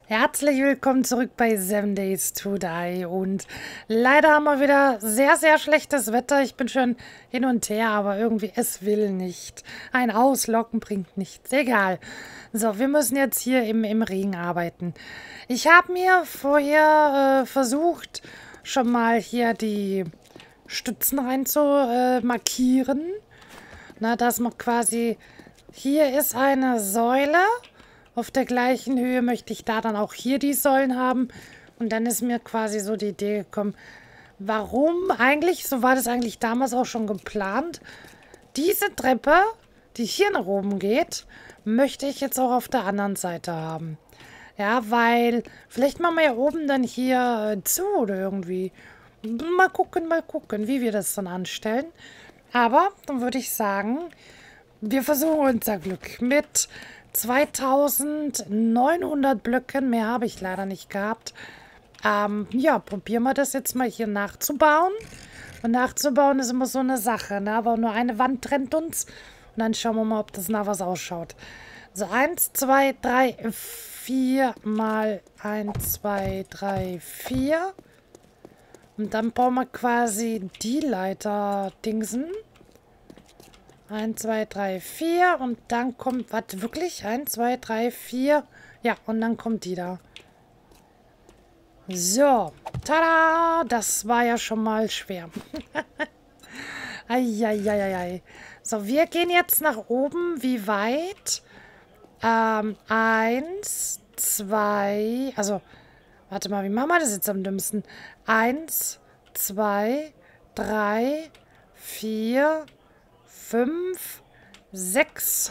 Herzlich willkommen zurück bei 7 Days to Die und leider haben wir wieder sehr, sehr schlechtes Wetter. Ich bin schon hin und her, aber irgendwie es will nicht. Ein Auslocken bringt nichts. Egal. So, wir müssen jetzt hier im Regen arbeiten. Ich habe mir vorher versucht, schon mal hier die Stützen rein zu markieren. Na, dass man quasi... Hier ist eine Säule. Auf der gleichen Höhe möchte ich da dann auch hier die Säulen haben. Und dann ist mir quasi so die Idee gekommen, warum eigentlich, so war das eigentlich damals auch schon geplant, diese Treppe, die hier nach oben geht, möchte ich jetzt auch auf der anderen Seite haben. Ja, weil vielleicht machen wir ja oben dann hier zu oder irgendwie. Mal gucken, wie wir das dann anstellen. Aber dann würde ich sagen, wir versuchen unser Glück mit 2900 Blöcken. Mehr habe ich leider nicht gehabt. Ja, probieren wir das jetzt mal hier nachzubauen. Und nachzubauen ist immer so eine Sache, ne? Aber nur eine Wand trennt uns. Und dann schauen wir mal, ob das nach was ausschaut. So, 1, 2, 3, 4 mal 1, 2, 3, 4. Und dann brauchen wir quasi die Leiter-Dingsen. 1, 2, 3, 4 und dann kommt, warte, wirklich? 1, 2, 3, 4. Ja, und dann kommt die da. So, tada! Das war ja schon mal schwer. Eieieiei. So, wir gehen jetzt nach oben. Wie weit? 1, 2, also, warte mal, wie machen wir das jetzt am dümmsten? 1, 2, 3, 4, 5, 6.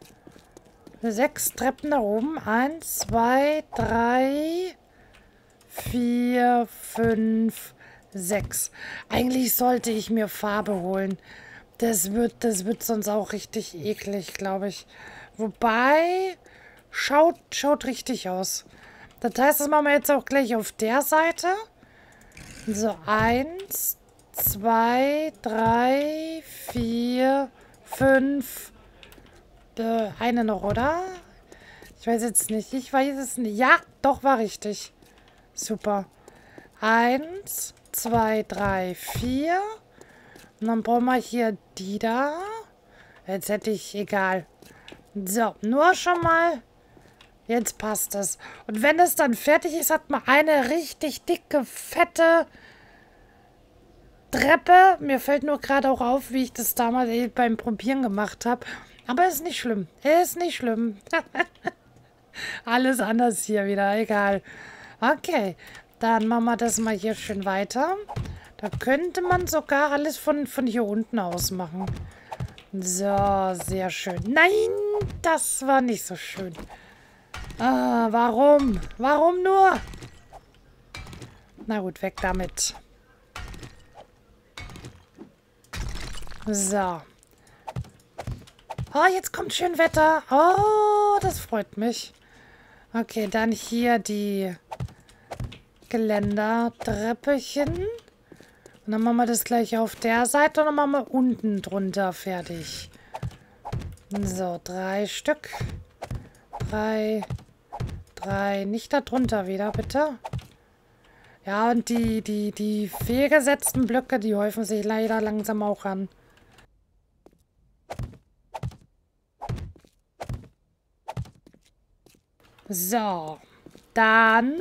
6 Treppen nach oben. 1, 2, 3, 4, 5, 6. Eigentlich sollte ich mir Farbe holen. Das wird sonst auch richtig eklig, glaube ich. Wobei, schaut richtig aus. Das heißt, das machen wir jetzt auch gleich auf der Seite. So, 1, 2, 3, 4, 5. Eine noch, oder? Ich weiß jetzt nicht. Ich weiß es nicht. Ja, doch, war richtig. Super. 1, 2, 3, 4. Und dann brauchen wir hier die da. Jetzt hätte ich, egal. So, nur schon mal. Jetzt passt es. Und wenn es dann fertig ist, hat man eine richtig dicke, fette Treppe. Mir fällt nur gerade auch auf, wie ich das damals beim Probieren gemacht habe. Aber ist nicht schlimm. Ist nicht schlimm. Alles anders hier wieder. Egal. Okay. Dann machen wir das mal hier schön weiter. Da könnte man sogar alles von hier unten aus machen. So, sehr schön. Nein, das war nicht so schön. Ah, warum? Warum nur? Na gut, weg damit. So. Oh, jetzt kommt schön Wetter. Oh, das freut mich. Okay, dann hier die Geländertreppchen. Und dann machen wir das gleich auf der Seite und dann machen wir unten drunter fertig. So, 3 Stück. 3. Nicht da drunter wieder, bitte. Ja, und die fehlgesetzten Blöcke, die häufen sich leider langsam auch an. So, dann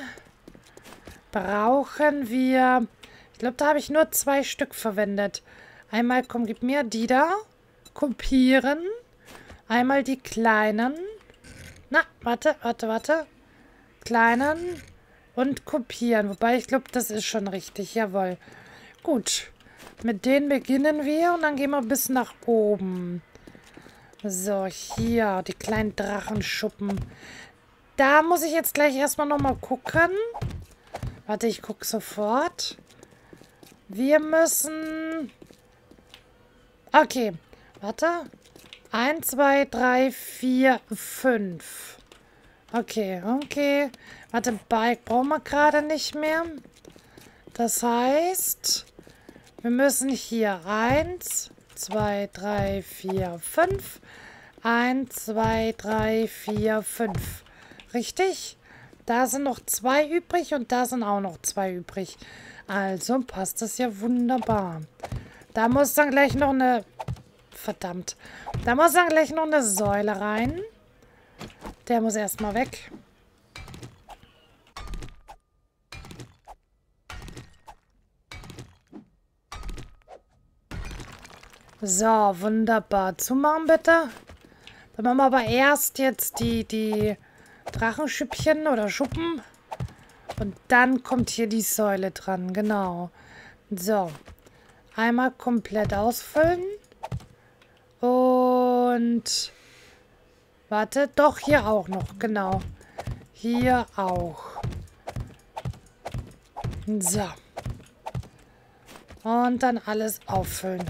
brauchen wir... Ich glaube, da habe ich nur 2 Stück verwendet. Einmal, komm, gib mir die da. Kopieren. Einmal die kleinen. Na, warte. Kleinen und kopieren. Wobei, ich glaube, das ist schon richtig. Jawohl. Gut. Mit denen beginnen wir und dann gehen wir bis nach oben. So, hier, die kleinen Drachenschuppen. Da muss ich jetzt gleich erstmal nochmal gucken. Warte, ich gucke sofort. Wir müssen... Okay, warte. 1, 2, 3, 4, 5. Okay. Warte, Bike brauchen wir gerade nicht mehr. Das heißt, wir müssen hier 1, 2, 3, 4, 5. 1, 2, 3, 4, 5. Richtig? Da sind noch 2 übrig und da sind auch noch 2 übrig. Also passt das ja wunderbar. Da muss dann gleich noch eine... Verdammt. Da muss dann gleich noch eine Säule rein. Der muss erstmal weg. So, wunderbar. Zumachen bitte. Dann machen wir aber erst jetzt die Drachenschüppchen oder Schuppen. Und dann kommt hier die Säule dran. Genau. So. Einmal komplett ausfüllen. Und... Warte, doch, hier auch noch. Genau. Hier auch. So. Und dann alles auffüllen.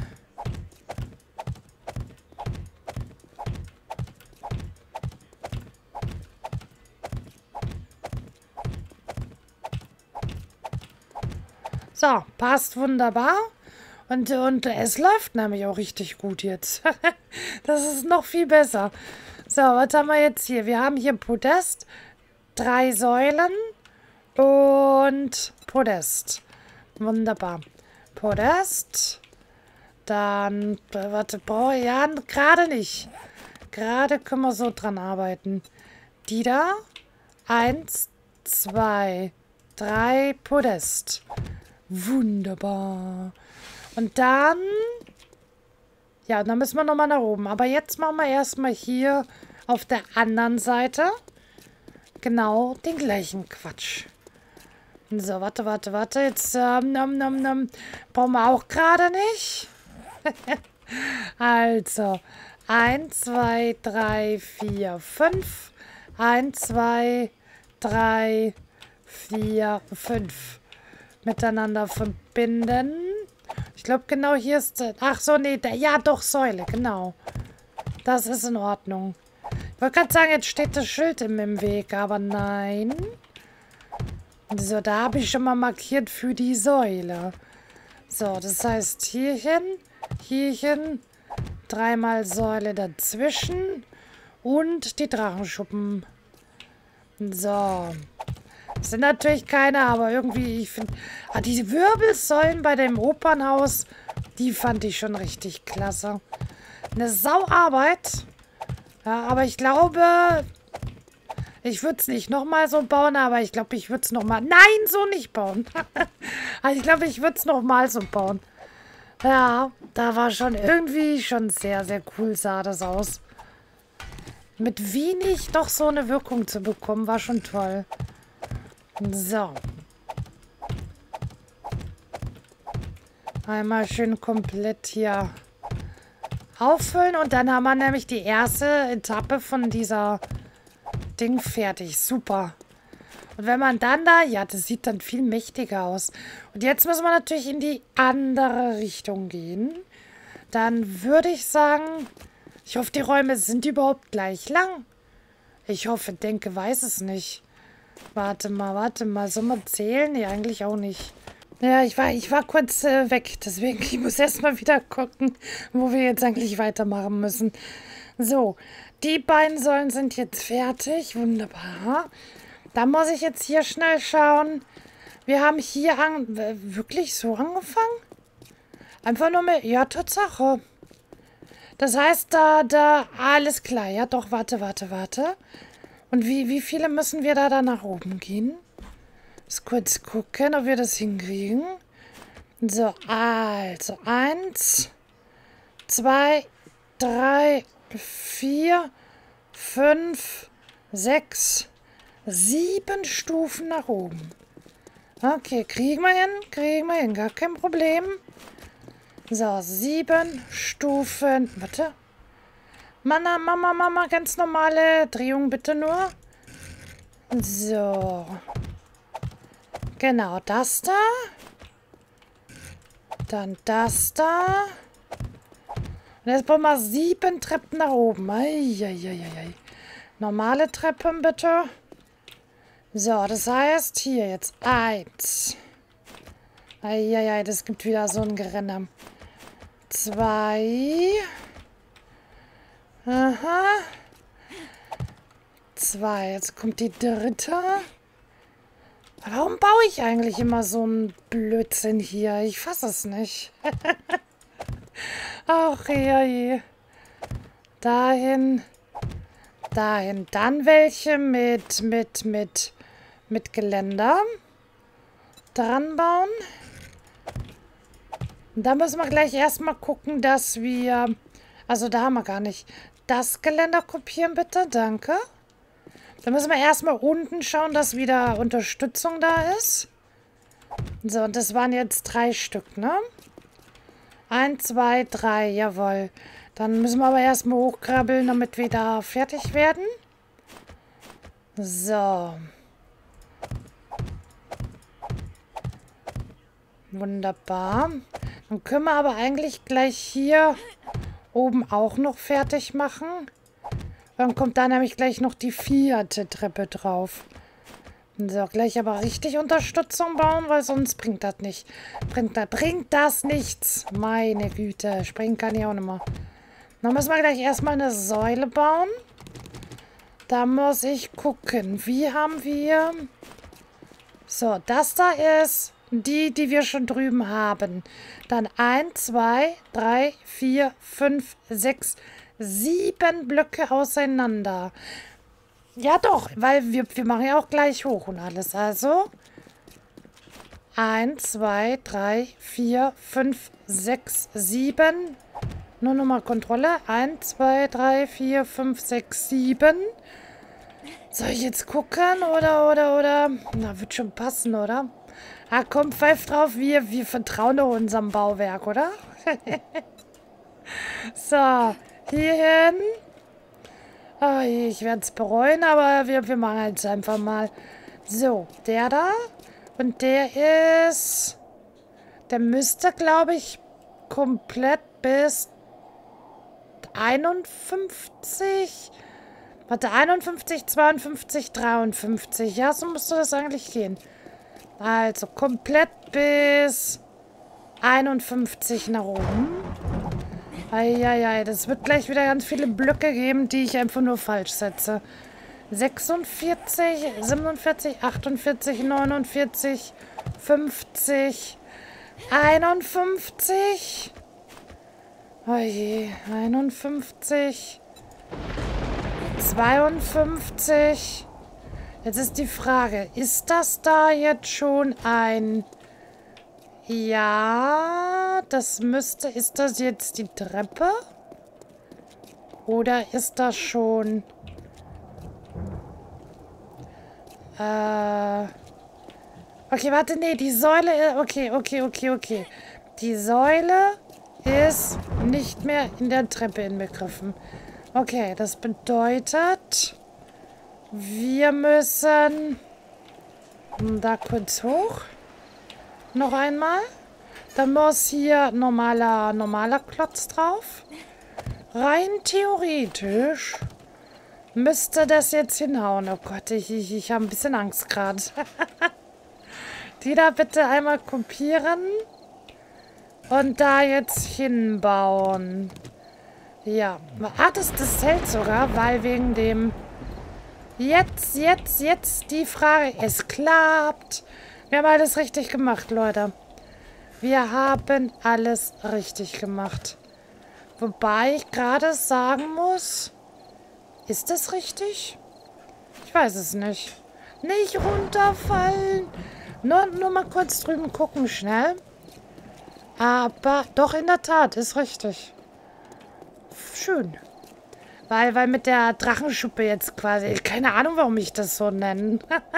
So, passt wunderbar. Und es läuft nämlich auch richtig gut jetzt. Das ist noch viel besser. So, was haben wir jetzt hier? Wir haben hier Podest, 3 Säulen und Podest. Wunderbar. Podest. Dann, warte, ja, gerade nicht. Gerade können wir so dran arbeiten. Die da. 1, 2, 3 Podest. Wunderbar. Und dann... Ja, dann müssen wir nochmal nach oben. Aber jetzt machen wir erstmal hier auf der anderen Seite genau den gleichen Quatsch. So, warte. Jetzt brauchen wir auch gerade nicht. Also, 1, 2, 3, 4, 5. 1, 2, 3, 4, 5. Miteinander verbinden. Ich glaube, genau hier ist... Ach so, nee. Ja, doch, Säule. Genau. Das ist in Ordnung. Ich wollte gerade sagen, jetzt steht das Schild im Weg. Aber nein. So, da habe ich schon mal markiert für die Säule. So, das heißt hierhin, hierhin, 3-mal Säule dazwischen und die Drachenschuppen. So. Das sind natürlich keine, aber irgendwie, ich finde... die Wirbelsäulen bei dem Opernhaus, die fand ich schon richtig klasse. Eine Sauarbeit. Ja, aber ich glaube, ich würde es nicht nochmal so bauen, aber ich glaube, ich würde es nochmal... Nein, so nicht bauen. Also ich glaube, ich würde es nochmal so bauen. Ja, da war schon irgendwie schon sehr, sehr cool sah das aus. Mit wenig doch so eine Wirkung zu bekommen, war schon toll. So. Einmal schön komplett hier auffüllen. Und dann haben wir nämlich die erste Etappe von dieser Ding fertig. Super. Und wenn man dann da... Ja, das sieht dann viel mächtiger aus. Und jetzt müssen wir natürlich in die andere Richtung gehen. Dann würde ich sagen... Ich hoffe, die Räume sind überhaupt gleich lang. Ich hoffe, denke, weiß es nicht. Warte mal. Sollen wir zählen? Nee, eigentlich auch nicht. Ja, ich war kurz weg. Deswegen, ich muss erstmal wieder gucken, wo wir jetzt eigentlich weitermachen müssen. So, die beiden Säulen sind jetzt fertig. Wunderbar. Da muss ich jetzt hier schnell schauen. Wir haben hier wirklich so angefangen? Einfach nur mit... Ja, Tatsache. Das heißt, da... Alles klar. Ja, doch, warte. Und wie viele müssen wir da nach oben gehen? Jetzt kurz gucken, ob wir das hinkriegen. So, also 1, 2, 3, 4, 5, 6, 7 Stufen nach oben. Okay, kriegen wir hin, gar kein Problem. So, 7 Stufen. Warte. Mama, ganz normale Drehung bitte nur. So. Genau, das da. Dann das da. Und jetzt brauchen wir 7 Treppen nach oben. Eieieiei. Normale Treppen bitte. So, das heißt hier jetzt 1. Eieiei, das gibt wieder so ein Gerenne. 2. Aha. 2. Jetzt kommt die dritte. Warum baue ich eigentlich immer so einen Blödsinn hier? Ich fasse es nicht. Ach, je. Dahin. Dahin. Dann welche mit Geländer. Dran bauen. Da müssen wir gleich erstmal gucken, dass wir... Also da haben wir gar nicht. Das Geländer kopieren bitte, danke. Da müssen wir erstmal unten schauen, dass wieder Unterstützung da ist. So, und das waren jetzt 3 Stück, ne? 1, 2, 3, jawohl. Dann müssen wir aber erstmal hochkrabbeln, damit wir da fertig werden. So. Wunderbar. Dann können wir aber eigentlich gleich hier oben auch noch fertig machen. Dann kommt da nämlich gleich noch die 4. Treppe drauf. So, gleich aber richtig Unterstützung bauen, weil sonst bringt das nicht. Bringt das nichts. Meine Güte, springen kann ich auch nicht mehr. Dann müssen wir gleich erstmal eine Säule bauen. Da muss ich gucken. Wie haben wir... So, das da ist die wir schon drüben haben. Dann 1, 2, 3, 4, 5, 6, 7 Blöcke auseinander. Ja doch, weil wir machen ja auch gleich hoch und alles. Also 1, 2, 3, 4, 5, 6, 7. Nur nochmal Kontrolle. 1, 2, 3, 4, 5, 6, 7. Soll ich jetzt gucken oder? Na, wird schon passen, oder? Ah, komm, pfeif drauf. Wir vertrauen doch unserem Bauwerk, oder? So, hierhin. Oh, ich werde es bereuen, aber wir machen jetzt einfach mal. So, der da. Und der ist... Der müsste, glaube ich, komplett bis 51... Warte, 51, 52, 53. Ja, so müsste das eigentlich gehen. Also, komplett bis 51 nach oben. Eieiei, das wird gleich wieder ganz viele Blöcke geben, die ich einfach nur falsch setze. 46, 47, 48, 49, 50, 51. Oje, 51, 52. Jetzt ist die Frage, ist das da jetzt schon ein... Ja, das müsste... Ist das jetzt die Treppe? Oder ist das schon... Okay, warte, nee, die Säule... Okay. Die Säule ist nicht mehr in der Treppe inbegriffen. Okay, das bedeutet... Wir müssen da kurz hoch. Noch einmal. Dann muss hier normaler Klotz drauf. Rein theoretisch müsste das jetzt hinhauen. Oh Gott, ich habe ein bisschen Angst gerade. Die da bitte einmal kopieren. Und da jetzt hinbauen. Ja. Ah, das hält sogar, weil wegen dem... Jetzt die Frage. Es klappt. Wir haben alles richtig gemacht, Leute. Wir haben alles richtig gemacht. Wobei ich gerade sagen muss, ist das richtig? Ich weiß es nicht. Nicht runterfallen. Nur mal kurz drüben gucken, schnell. Aber doch, in der Tat, ist richtig. Schön. Weil mit der Drachenschuppe jetzt quasi... Keine Ahnung, warum ich das so nenne.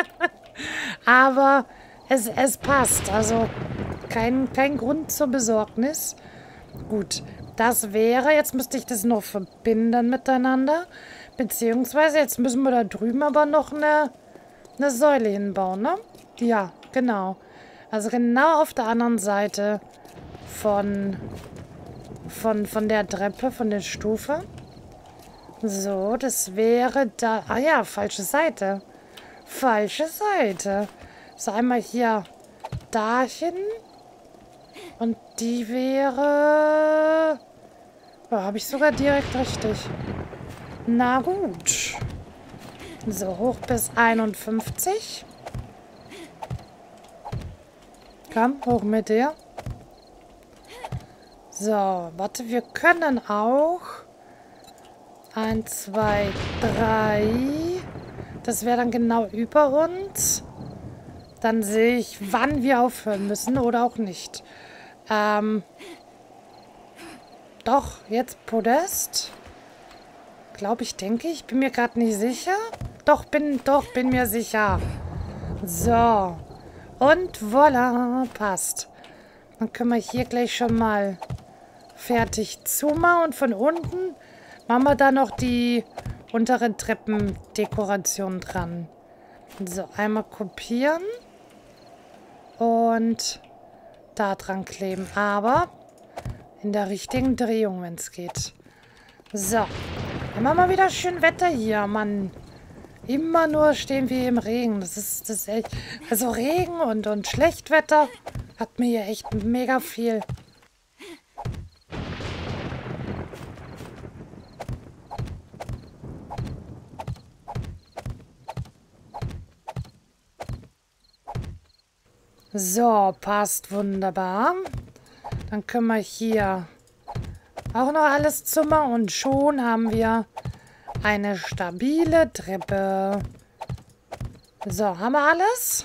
Aber es passt. Also kein Grund zur Besorgnis. Gut, das wäre... Jetzt müsste ich das noch verbinden miteinander. Beziehungsweise jetzt müssen wir da drüben aber noch eine Säule hinbauen, ne? Ja, genau. Also genau auf der anderen Seite von der Treppe, von der Stufe. So, das wäre da... Ah ja, falsche Seite. Falsche Seite. So, einmal hier dahin. Und die wäre... Oh, habe ich sogar direkt richtig. Na gut. So, hoch bis 51. Komm, hoch mit dir. So, warte, wir können auch 1, 2, 3. Das wäre dann genau über uns. Dann sehe ich, wann wir aufhören müssen oder auch nicht. Doch, jetzt Podest. Glaube ich, denke ich. Bin mir gerade nicht sicher. Doch, bin mir sicher. So. Und voilà, passt. Dann können wir hier gleich schon mal fertig zumachen. Und von unten machen wir da noch die unteren Treppendekoration dran. So, einmal kopieren. Und da dran kleben. Aber in der richtigen Drehung, wenn es geht. So. Dann machen wir wieder schön Wetter hier, Mann. Immer nur stehen wir im Regen. Das ist echt... Also Regen und Schlechtwetter hat mir hier echt mega viel. So, passt wunderbar. Dann können wir hier auch noch alles zumachen und schon haben wir eine stabile Treppe. So, haben wir alles?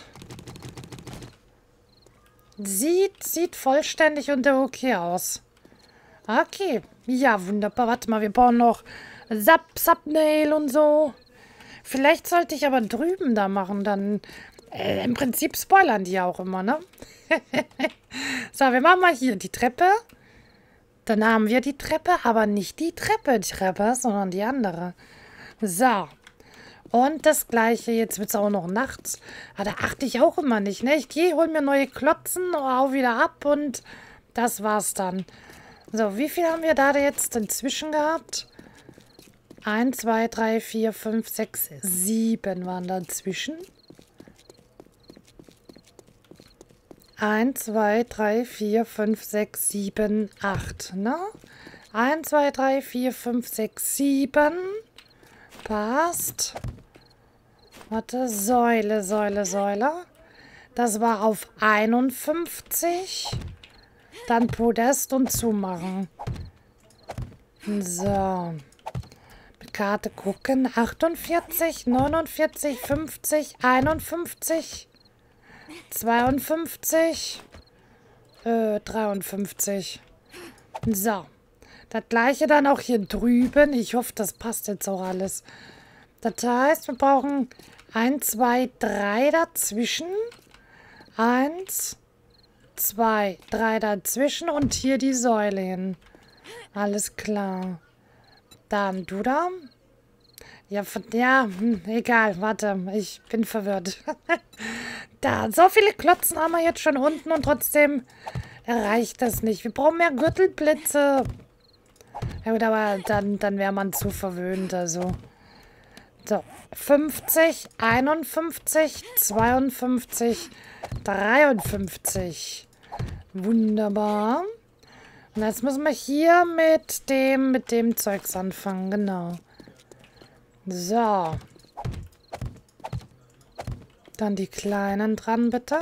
Sieht vollständig und okay aus. Okay, ja, wunderbar. Warte mal, wir brauchen noch Thumbnail und so. Vielleicht sollte ich aber drüben da machen, dann... Im Prinzip spoilern die ja auch immer, ne? So, wir machen mal hier die Treppe. Dann haben wir die Treppe, aber nicht die Treppe, sondern die andere. So. Und das gleiche, jetzt wird es auch noch nachts. Aber da achte ich auch immer nicht, ne? Ich gehe, hol mir neue Klotzen, hau wieder ab und das war's dann. So, wie viel haben wir da jetzt inzwischen gehabt? 1, 2, 3, 4, 5, 6, 7 waren dazwischen. 1, 2, 3, 4, 5, 6, 7, 8, ne? 1, 2, 3, 4, 5, 6, 7. Passt. Warte, Säule. Das war auf 51. Dann Podest und zumachen. So. Karte gucken. 48, 49, 50, 51. 52, 53. So. Das gleiche dann auch hier drüben. Ich hoffe, das passt jetzt auch alles. Das heißt, wir brauchen 1, 2, 3 dazwischen. 1, 2, 3 dazwischen und hier die Säule hin. Alles klar. Dann du da. Ja, egal, warte, ich bin verwirrt. Da, so viele Klotzen haben wir jetzt schon unten und trotzdem erreicht das nicht. Wir brauchen mehr Gürtelblitze. Ja gut, aber dann wäre man zu verwöhnt, also. So, 50, 51, 52, 53. Wunderbar. Und jetzt müssen wir hier mit dem Zeugs anfangen, genau. So. Dann die kleinen dran, bitte.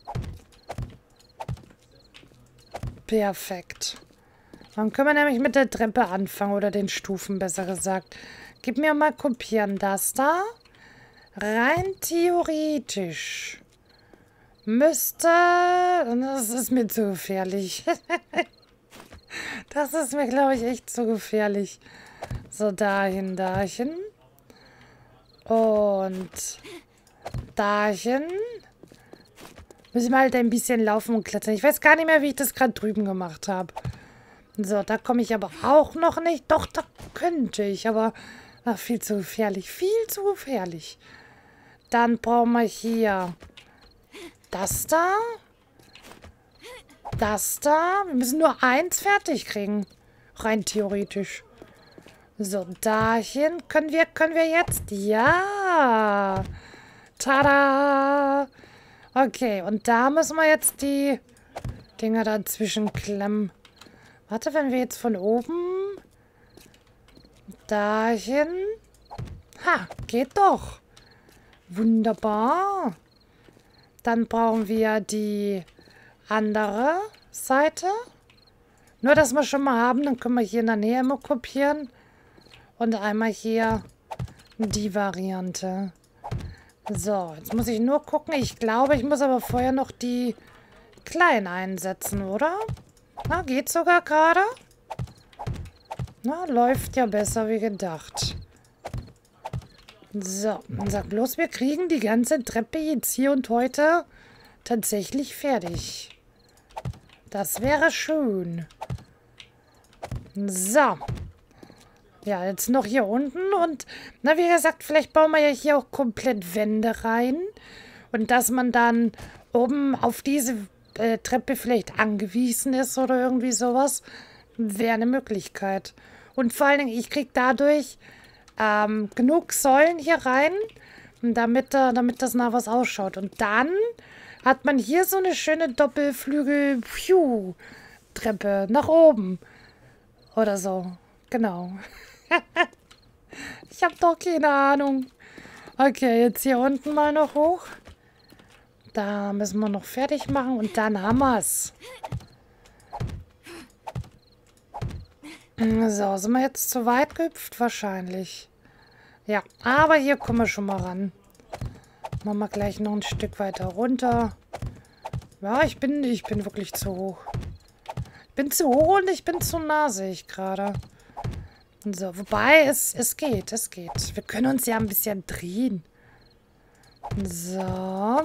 Perfekt. Dann können wir nämlich mit der Treppe anfangen, oder den Stufen, besser gesagt. Gib mir mal kopieren. Das da. Rein theoretisch müsste... Das ist mir zu gefährlich. Das ist mir, glaube ich, echt zu gefährlich. So, dahin. Und dahin. Müssen wir halt ein bisschen laufen und klettern. Ich weiß gar nicht mehr, wie ich das gerade drüben gemacht habe. So, da komme ich aber auch noch nicht. Doch, da könnte ich, aber ach, viel zu gefährlich. Viel zu gefährlich. Dann brauchen wir hier das da. Das da. Wir müssen nur eins fertig kriegen. Rein theoretisch. So, dahin können wir jetzt. Ja. Tada. Okay, und da müssen wir jetzt die Dinger dazwischen klemmen. Warte, wenn wir jetzt von oben dahin. Ha, geht doch. Wunderbar. Dann brauchen wir die andere Seite. Nur, dass wir schon mal haben, dann können wir hier in der Nähe immer kopieren. Und einmal hier die Variante. So, jetzt muss ich nur gucken. Ich glaube, ich muss aber vorher noch die kleinen einsetzen, oder? Na, geht sogar gerade. Na, läuft ja besser wie gedacht. So, dann sag bloß, wir kriegen die ganze Treppe jetzt hier und heute tatsächlich fertig. Das wäre schön. So. Ja, jetzt noch hier unten und, na, wie gesagt, vielleicht bauen wir ja hier auch komplett Wände rein. Und dass man dann oben auf diese Treppe vielleicht angewiesen ist oder irgendwie sowas, wäre eine Möglichkeit. Und vor allen Dingen, ich kriege dadurch genug Säulen hier rein, damit das nach was ausschaut. Und dann hat man hier so eine schöne Doppelflügel-Treppe nach oben. Oder so. Genau. Ich habe doch keine Ahnung. Okay, jetzt hier unten mal noch hoch. Da müssen wir noch fertig machen und dann haben wir es. So, sind wir jetzt zu weit gehüpft? Wahrscheinlich. Ja, aber hier kommen wir schon mal ran. Machen wir gleich noch ein Stück weiter runter. Ja, ich bin wirklich zu hoch. Ich bin zu hoch und ich bin zu nah, sehe ich gerade. So, wobei, es geht. Wir können uns ja ein bisschen drehen. So.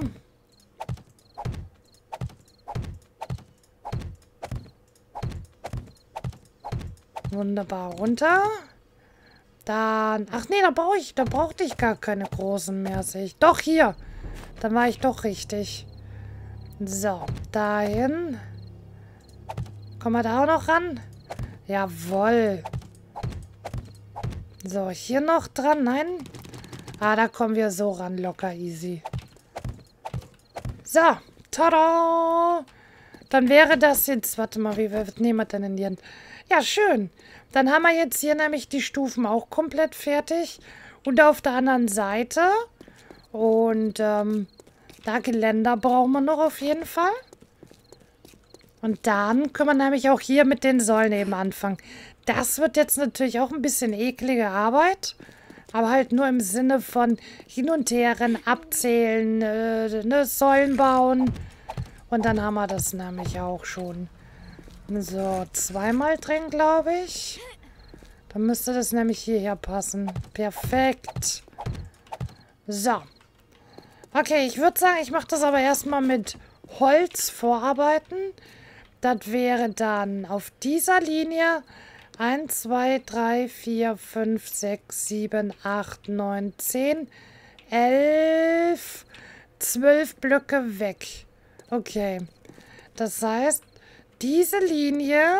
Wunderbar, runter. Dann, ach nee, da brauchte ich gar keine großen mehr, sehe ich. Doch, hier. Dann war ich doch richtig. So, dahin. Kommen wir da auch noch ran? Jawohl. So, hier noch dran. Nein. Ah, da kommen wir so ran. Locker easy. So. Tada! Dann wäre das jetzt... Warte mal, wie nehmen wir denn in die Hand? Ja, schön. Dann haben wir jetzt hier nämlich die Stufen auch komplett fertig. Und auf der anderen Seite. Und da Geländer brauchen wir noch auf jeden Fall. Und dann können wir nämlich auch hier mit den Säulen eben anfangen. Das wird jetzt natürlich auch ein bisschen eklige Arbeit. Aber halt nur im Sinne von hin und her rennen, abzählen, Säulen bauen. Und dann haben wir das nämlich auch schon. So, zweimal drin, glaube ich. Dann müsste das nämlich hierher passen. Perfekt. So. Okay, ich würde sagen, ich mache das aber erstmal mit Holz vorarbeiten. Das wäre dann auf dieser Linie 1, 2, 3, 4, 5, 6, 7, 8, 9, 10, 11, 12 Blöcke weg. Okay. Das heißt, diese Linie,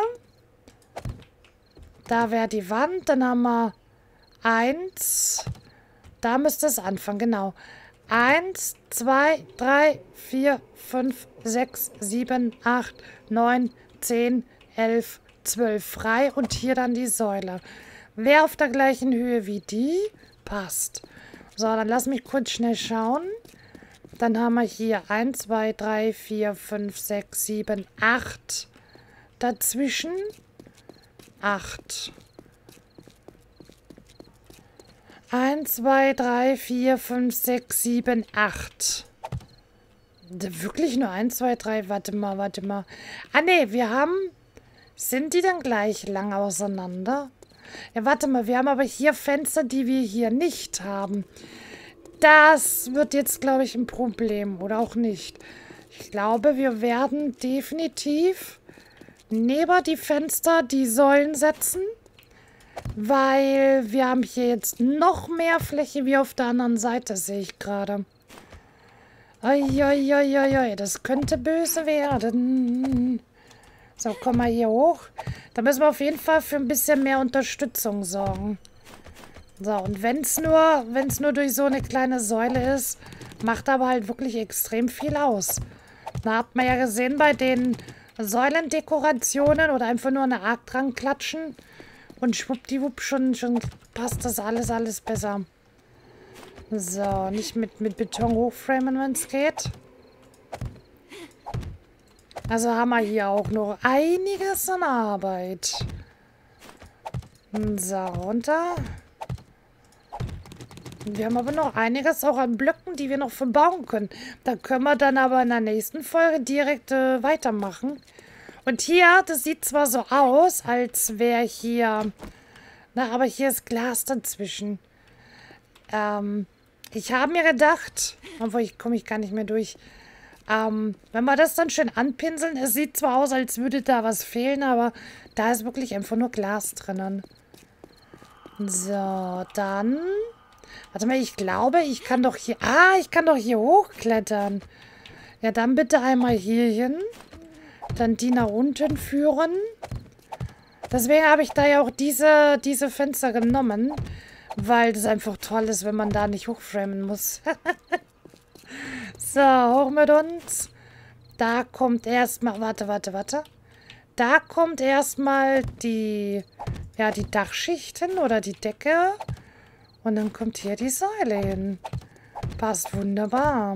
da wäre die Wand, dann haben wir 1, da müsste es anfangen, genau. 1, 2, 3, 4, 5, 6, 7, 8, 9, 10, 11, 12 frei und hier dann die Säule. Wer auf der gleichen Höhe wie die, passt. So, dann lass mich kurz schnell schauen. Dann haben wir hier 1, 2, 3, 4, 5, 6, 7, 8. Dazwischen 8. 1, 2, 3, 4, 5, 6, 7, 8. Wirklich nur 1, 2, 3? Warte mal. Ah, ne, wir haben... Sind die dann gleich lang auseinander? Ja, warte mal, wir haben aber hier Fenster, die wir hier nicht haben. Das wird jetzt, glaube ich, ein Problem. Oder auch nicht. Ich glaube, wir werden definitiv neben die Fenster die Säulen setzen. Weil wir haben hier jetzt noch mehr Fläche wie auf der anderen Seite, sehe ich gerade. Uiuiuiui, das könnte böse werden. So, komm mal hier hoch. Da müssen wir auf jeden Fall für ein bisschen mehr Unterstützung sorgen. So, und wenn es nur durch so eine kleine Säule ist, macht aber halt wirklich extrem viel aus. Da hat man ja gesehen bei den Säulendekorationen oder einfach nur eine Arc dran klatschen. Und schwuppdiwupp schon passt das alles besser. So, nicht mit Beton hochframen, wenn es geht. Also haben wir hier auch noch einiges an Arbeit. So, runter. Wir haben aber noch einiges auch an Blöcken, die wir noch verbauen können. Da können wir dann aber in der nächsten Folge direkt weitermachen. Und hier, das sieht zwar so aus, als wäre hier... Na, aber hier ist Glas dazwischen. Ich habe mir gedacht, obwohl komme ich gar nicht mehr durch, wenn wir das dann schön anpinseln, es sieht zwar aus, als würde da was fehlen, aber da ist wirklich einfach nur Glas drinnen. So, dann... Warte mal, ich glaube, ich kann doch hier... Ah, ich kann doch hier hochklettern. Ja, dann bitte einmal hier hin. Dann die nach unten führen. Deswegen habe ich da ja auch diese Fenster genommen. Weil das einfach toll ist, wenn man da nicht hochframen muss. So, hoch mit uns. Da kommt erstmal... Warte. Da kommt erstmal die... Ja, die Dachschichten oder die Decke. Und dann kommt hier die Säule hin. Passt wunderbar.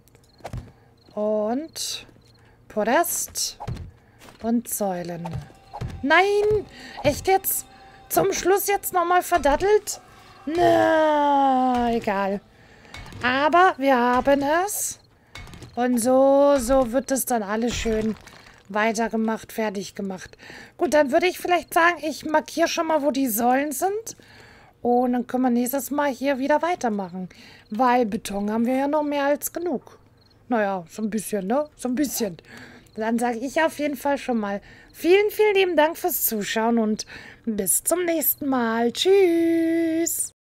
Und Podest und Säulen. Nein! Echt jetzt? Zum Schluss jetzt nochmal verdattelt? Na, egal. Aber wir haben es. Und so wird es dann alles schön weitergemacht, fertig gemacht. Gut, dann würde ich vielleicht sagen, ich markiere schon mal, wo die Säulen sind. Und dann können wir nächstes Mal hier wieder weitermachen. Weil Beton haben wir ja noch mehr als genug. Naja, so ein bisschen, ne? So ein bisschen. Dann sage ich auf jeden Fall schon mal vielen, vielen lieben Dank fürs Zuschauen und bis zum nächsten Mal. Tschüss.